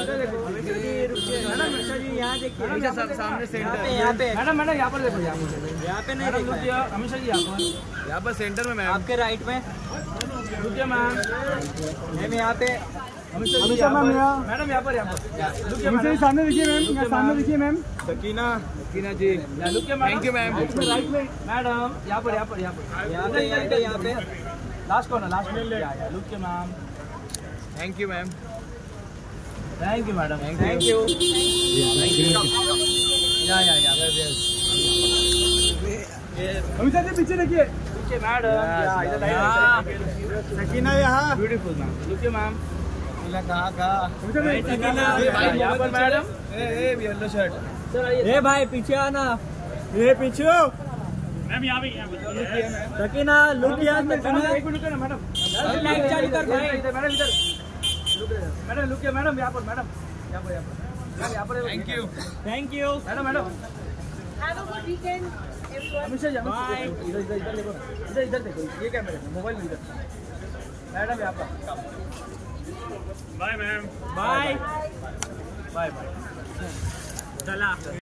यहाँ देखिए सामने सेंटर यहाँ पे मैडम यहाँ पर देखो यहाँ पे नहीं देखा हमेशा जी यहाँ पर सेंटर में मैम आपके राइट में रुकिए मैम यहाँ पे हमेशा मैम मैडम यहाँ पर रुकिए सामने देखिए मैम सामने देखिए ma'am Sakina ji thank you ma'am right में मैडम यहाँ पर यहाँ पे लास्ट कौन है लास्ट में रुकिए ma'am thank you ma'am thank you madam thank you हमेशा जी पीछे देखिए मैडम सकीना यहाँ ब्यूटीफुल मैम रुकिए मैम कहाँ यहाँ पर मैडम येलो शर्ट ए भाई पीछे आना ये पीछे मैम यहाँ पे सकीना लुक यार एक मिनट ना मैडम लाइट चालू कर भाई मैडम इधर मैडम रुकिए मैडम यहाँ पर thank you madam Have a good weekend, everyone. हमेशा इधर देखो ये क्या मेरे मोबाइल में इधर मैडम यहाँ पर बाय मैम बाय बाय चला